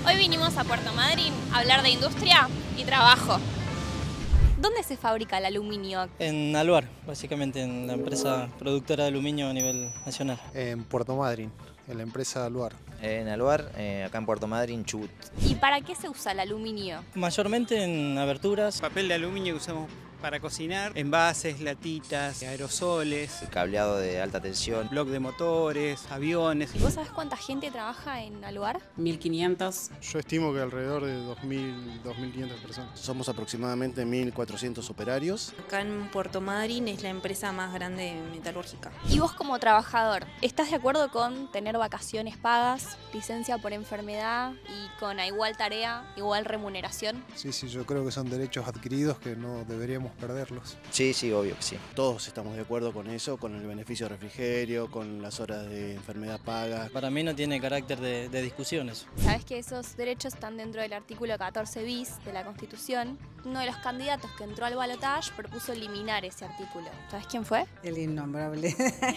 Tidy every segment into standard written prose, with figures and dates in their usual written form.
Hoy vinimos a Puerto Madryn a hablar de industria y trabajo. ¿Dónde se fabrica el aluminio? En Aluar, básicamente en la empresa productora de aluminio a nivel nacional. En Puerto Madryn, en la empresa Aluar. En Aluar, acá en Puerto Madryn, Chubut. ¿Y para qué se usa el aluminio? Mayormente en aberturas. Papel de aluminio que usamos para cocinar, envases, latitas, aerosoles, El cableado de alta tensión. bloc de motores, aviones. ¿Y vos sabés cuánta gente trabaja en Aluar? 1500. Yo estimo que alrededor de 2.000, 2.500 personas. Somos aproximadamente 1.400 operarios. Acá en Puerto Madryn es la empresa más grande metalúrgica. Y vos como trabajador, ¿estás de acuerdo con tener vacaciones pagas, licencia por enfermedad y con a igual tarea, igual remuneración? Sí, yo creo que son derechos adquiridos que no deberíamos perderlos. Sí, obvio que sí. Todos estamos de acuerdo con eso, con el beneficio de refrigerio, con las horas de enfermedad pagas. Para mí no tiene carácter de discusiones. Sabés que esos derechos están dentro del artículo 14 bis de la Constitución. Uno de los candidatos que entró al balotaje propuso eliminar ese artículo. ¿Sabés quién fue? El innombrable.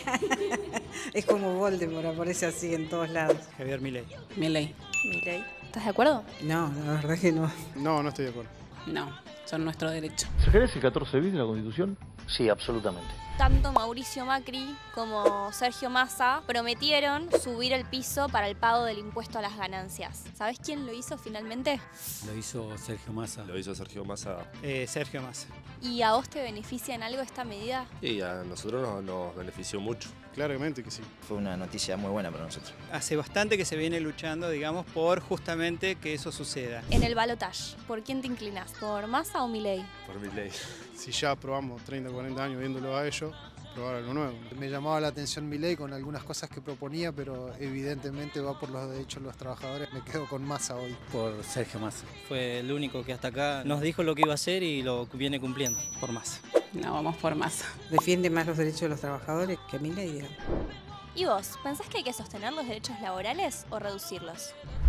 Es como Voldemort, aparece así en todos lados. Javier Milei. Milei. Milei. ¿Estás de acuerdo? No, la verdad que no. No estoy de acuerdo. No, son nuestro derecho. ¿Sugerés el 14 bis de la Constitución? Sí, absolutamente. Tanto Mauricio Macri como Sergio Massa prometieron subir el piso para el pago del impuesto a las ganancias. ¿Sabés quién lo hizo finalmente? Lo hizo Sergio Massa. Lo hizo Sergio Massa. Sergio Massa. ¿Y a vos te beneficia en algo esta medida? Y a nosotros nos benefició mucho. Claramente que sí. Fue una noticia muy buena para nosotros. Hace bastante que se viene luchando, digamos, por justamente que eso suceda. En el balotaje, ¿por quién te inclinás? ¿Por Massa o Milei? Por Milei. Si ya probamos 30 o 40 años viéndolo a ellos, probar algo nuevo. Me llamaba la atención Milei con algunas cosas que proponía, pero evidentemente va por los derechos de los trabajadores. Me quedo con Massa hoy. Por Sergio Massa. Fue el único que hasta acá nos dijo lo que iba a hacer y lo viene cumpliendo. Por Massa. No, vamos por Massa. Defiende más los derechos de los trabajadores que Milei, digamos. ¿Y vos, pensás que hay que sostener los derechos laborales o reducirlos?